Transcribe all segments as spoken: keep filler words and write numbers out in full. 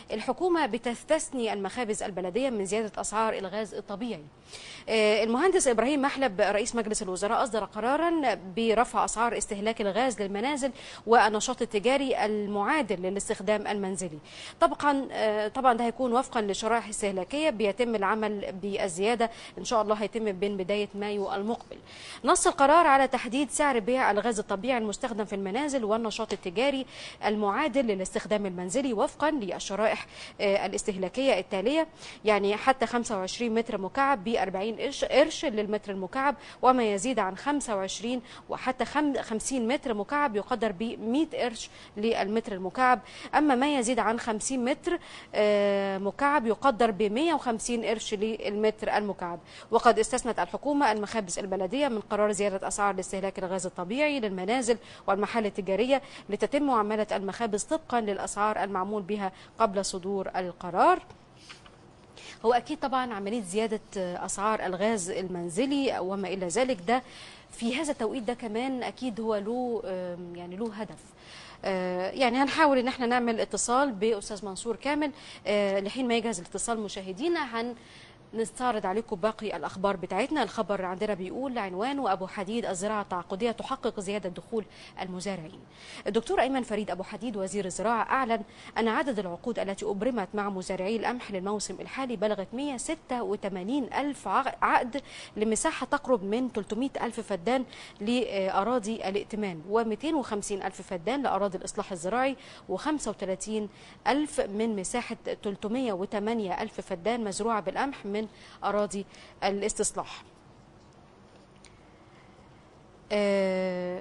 الحكومة بتستثني المخابز البلدية من زيادة أسعار الغاز الطبيعي. المهندس إبراهيم محلب رئيس مجلس الوزراء أصدر قرارا برفع أسعار استهلاك الغاز للمنازل والنشاط التجاري المعادل للاستخدام المنزلي. طبعا طبعا ده هيكون وفقا لشرائح استهلاكية بيتم العمل بالزيادة إن شاء الله هيتم بين بداية مايو المقبل. نص القرار على تحديد سعر بيع الغاز الطبيعي المستخدم في المنازل والنشاط التجاري المعادل للاستخدام المنزلي وفقا للشرائح الاستهلاكية التالية، يعني حتى خمسة وعشرين متر مكعب ب أربعين قرش للمتر المكعب، وما يزيد عن خمسة وعشرين وحتى خمسين متر مكعب يقدر ب مئة قرش للمتر المكعب، أما ما يزيد عن خمسين متر مكعب يقدر ب مئة وخمسين قرش للمتر المكعب. وقد استثنت الحكومة المخابز البلدية من قرار زيادة أسعار لاستهلاك الغاز الطبيعي للمنازل والمحال التجارية لتتم معاملة المخابز طبقا للأسعار المعمول بها قبل صدور القرار. هو أكيد طبعا عملية زيادة أسعار الغاز المنزلي وما إلى ذلك ده في هذا التوقيت ده كمان أكيد هو له يعني له هدف. يعني هنحاول ان احنا نعمل اتصال باستاذ منصور كامل لحين ما يجهز الاتصال. مشاهدينا هن نستعرض عليكم باقي الأخبار بتاعتنا. الخبر عندنا بيقول عنوانه أبو حديد الزراعة التعاقدية تحقق زيادة دخول المزارعين. الدكتور أيمن فريد أبو حديد وزير الزراعة أعلن أن عدد العقود التي أبرمت مع مزارعي القمح للموسم الحالي بلغت مئة وستة وثمانين ألف عقد لمساحة تقرب من ثلاثمئة ألف فدان لأراضي الائتمان ومئتين وخمسين ألف فدان لأراضي الإصلاح الزراعي وخمسة وثلاثين ألف من مساحة ثلاثمئة وثمانية ألف فدان مزروعة بالقمح من أراضي الاستصلاح. آه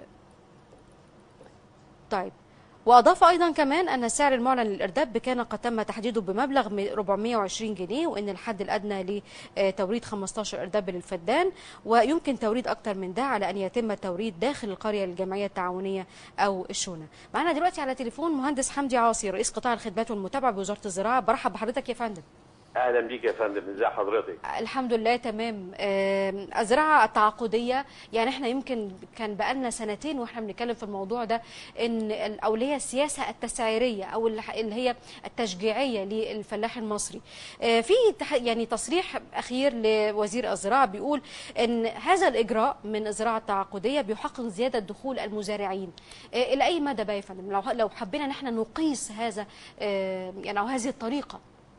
طيب، وأضاف أيضا كمان أن السعر المعلن للإرداب كان قد تم تحديده بمبلغ أربعمئة وعشرين جنيه، وأن الحد الأدنى لتوريد خمسة عشر إرداب للفدان، ويمكن توريد أكثر من ده على أن يتم التوريد داخل القرية للجمعية التعاونية أو الشونة. معنا دلوقتي على تليفون مهندس حمدي عاصي رئيس قطاع الخدمات والمتابعة بوزارة الزراعة. برحب بحضرتك يا فندم. اهلا بيك يا فندم، ازي حضرتك؟ الحمد لله تمام. الزراعه التعاقديه يعني احنا يمكن كان بقالنا سنتين واحنا بنتكلم في الموضوع ده، ان او اللي هي السياسه التسعيريه او اللي هي التشجيعيه للفلاح المصري. في يعني تصريح اخير لوزير الزراعه بيقول ان هذا الاجراء من الزراعه التعاقديه بيحقق زياده دخول المزارعين. الى اي مدى بقى يا فندم لو لو حبينا ان احنا نقيس هذا يعني او هذه الطريقه؟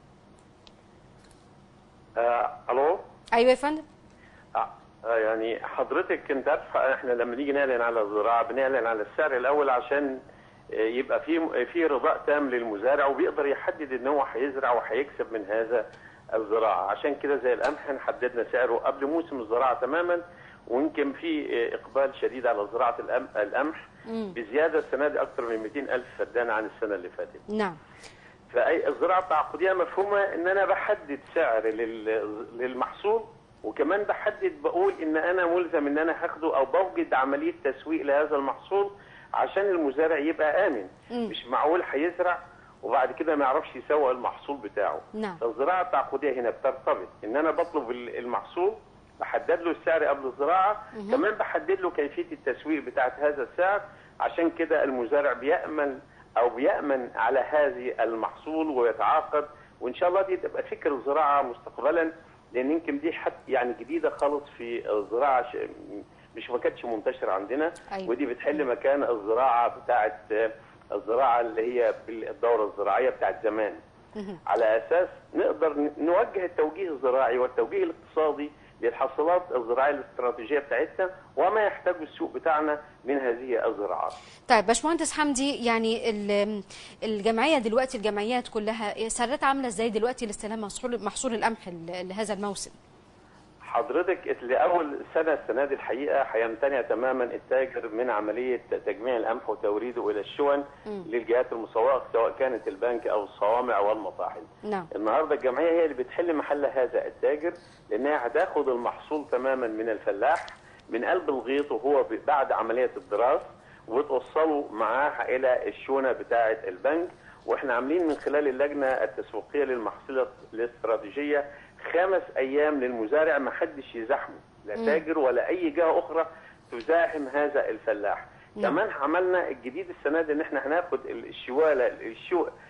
آه، الو. ايوه يا فندم. آه، يعني حضرتك انت عارف احنا لما نيجي نعلن على الزراعه بنعلن على السعر الاول عشان يبقى في في رضاء تام للمزارع وبيقدر يحدد ان هو هيزرع وهيكسب من هذا الزراعه. عشان كده زي القمح احنا حددنا سعره قبل موسم الزراعه تماما، ويمكن في اقبال شديد على زراعه القمح بزياده السنه دي اكثر من مئتين ألف فدان عن السنه اللي فاتت. نعم. فالزراعه التعاقديه مفهومه ان انا بحدد سعر للمحصول، وكمان بحدد بقول ان انا ملزم ان انا هاخده او بوجد عمليه تسويق لهذا المحصول عشان المزارع يبقى امن. م. مش معقول هيزرع وبعد كده ما يعرفش يسوق المحصول بتاعه. نعم. فالزراعه التعاقديه هنا بترتبط ان انا بطلب المحصول، بحدد له السعر قبل الزراعه، م. كمان بحدد له كيفيه التسويق بتاعه هذا السعر، عشان كده المزارع بيأمن او بيأمن على هذه المحصول ويتعاقد. وان شاء الله دي تبقى فكر الزراعه مستقبلا، لان يمكن دي حتى يعني جديده خالص في الزراعه، مش ما كانتش منتشره عندنا. أيوة. ودي بتحل مكان الزراعه بتاعه الزراعه اللي هي بالدوره الزراعيه بتاعه زمان، على اساس نقدر نوجه التوجيه الزراعي والتوجيه الاقتصادي للحصولات الزراعيه الاستراتيجيه بتاعتنا وما يحتاجه السوق بتاعنا من هذه الزراعات. طيب باشمهندس حمدي، يعني الجمعيه دلوقتي الجمعيات كلها سعرتها عامله ازاي دلوقتي لاستلام محصول محصول القمح لهذا الموسم؟ حضرتك لاول سنه السنه دي الحقيقه هيمتنع تماما التاجر من عمليه تجميع القمح وتوريده الى الشون للجهات المسوقه سواء كانت البنك او الصوامع والمطاحن. نعم. النهارده الجمعيه هي اللي بتحل محل هذا التاجر، لانها هتاخد المحصول تماما من الفلاح من قلب الغيط وهو بعد عمليه الدراس وتوصله معاه الى الشونه بتاعه البنك. واحنا عاملين من خلال اللجنه التسويقيه للمحاصيل الاستراتيجيه خمس ايام للمزارع ما حدش يزاحمه، لا تاجر ولا اي جهه اخرى تزاحم هذا الفلاح. مم. كمان عملنا الجديد السنه دي ان احنا هناخد الشواله الشو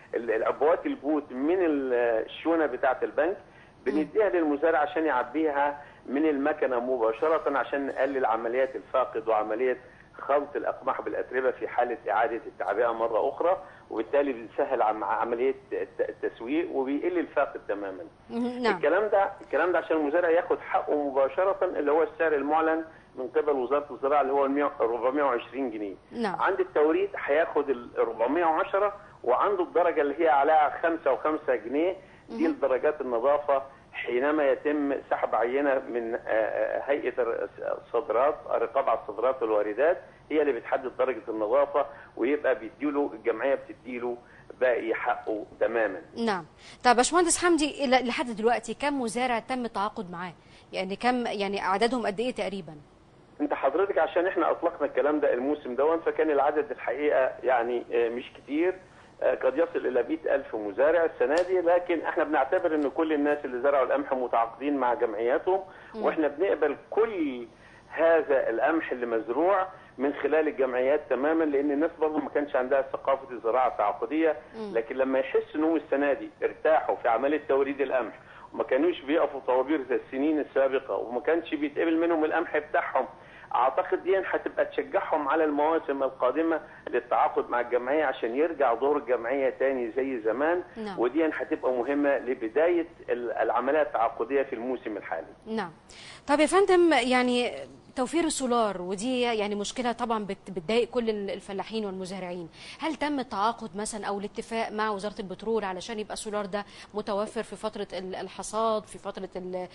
العبوات البوت من الشونه بتاعه البنك، بنديها للمزارع عشان يعبيها من المكنه مباشره عشان نقلل عمليات الفاقد وعمليه خلط الاقماح بالاتربه في حاله اعاده التعبئه مره اخرى، وبالتالي بنسهل عمليه التسويق وبيقل الفاقد تماما. نعم. الكلام ده الكلام ده عشان المزارع ياخد حقه مباشره، اللي هو السعر المعلن من قبل وزاره الزراعه اللي هو أربعمائة وعشرين جنيه. نعم. عند التوريد هياخد ال أربعمائة وعشرة، وعنده الدرجه اللي هي عليها خمسة وخمسة جنيه، دي درجات النظافه حينما يتم سحب عينه من هيئه الصادرات، الرقابه على الصادرات والواردات، هي اللي بتحدد درجه النظافه، ويبقى بيديله الجمعيه بتديله باقي حقه تماما. نعم. طب باشمهندس حمدي، لحد دلوقتي كم مزارع تم التعاقد معاه؟ يعني كم، يعني عددهم قد ايه تقريبا؟ انت حضرتك عشان احنا اطلقنا الكلام ده الموسم دون، فكان العدد الحقيقه يعني مش كتير، قد يصل الى مئة ألف مزارع السنه دي، لكن احنا بنعتبر ان كل الناس اللي زرعوا القمح متعاقدين مع جمعياتهم، واحنا بنقبل كل هذا القمح اللي مزروع من خلال الجمعيات تماما، لان الناس برضه ما كانش عندها ثقافه الزراعه التعاقديه، لكن لما يحس انهم السنه دي ارتاحوا في عمليه توريد القمح وما كانوش بيقفوا طوابير زي السنين السابقه وما كانش بيتقبل منهم القمح بتاعهم، اعتقد دي هتبقى تشجعهم على المواسم القادمه للتعاقد مع الجمعيه عشان يرجع دور الجمعيه تاني زي زمان. نعم. ودي هتبقى مهمه لبدايه العمليه التعاقديه في الموسم الحالي. نعم. طب يا فندم، يعني توفير السولار، ودي يعني مشكله طبعا بتضايق كل الفلاحين والمزارعين، هل تم التعاقد مثلا او الاتفاق مع وزاره البترول علشان يبقى السولار ده متوفر في فتره الحصاد، في فتره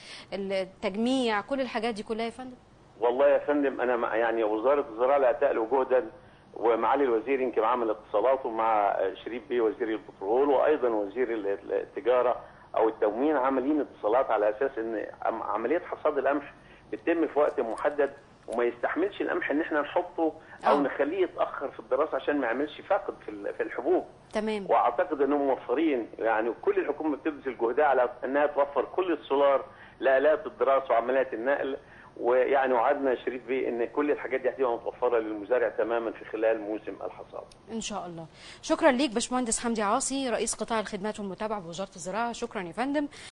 التجميع، كل الحاجات دي كلها يا فندم؟ والله يا فندم انا يعني وزاره الزراعه لا تألو جهدا، ومعالي الوزير يمكن عامل اتصالات ومع شريف بيه وزير البترول وايضا وزير التجاره او التموين عاملين اتصالات على اساس ان عمليه حصاد القمح بتتم في وقت محدد، وما يستحملش القمح ان احنا نحطه او أوه. نخليه يتاخر في الدراسه عشان ما يعملش فاقد في في الحبوب. تمام. واعتقد انهم موفرين، يعني كل الحكومه بتبذل جهدها على انها توفر كل السولار لآلات الدراسه وعمليات النقل، ويعني وعدنا شريف بيه ان كل الحاجات دي هتبقى متوفره للمزارع تماما في خلال موسم الحصاد. ان شاء الله. شكرا ليك باشمهندس حمدي عاصي، رئيس قطاع الخدمات والمتابعه بوزاره الزراعه. شكرا يا فندم.